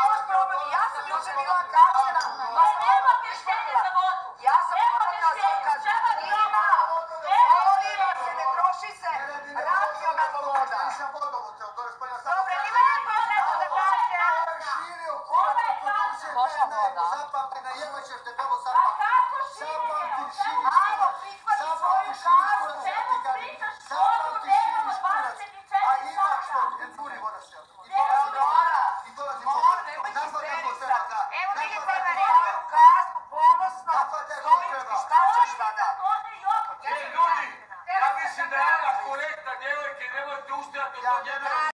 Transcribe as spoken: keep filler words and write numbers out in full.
imaš problem, ja sam juče bila kažnjena. Ma nema krštenja za vodu. Ja sam potakla svoj kažnjena. Ima, oliva se, ne troši se, racionalno voda. Dobre, nima ja potakla da kažem. Ova je kažnjena. Zapamte, na jedva ćeš debelo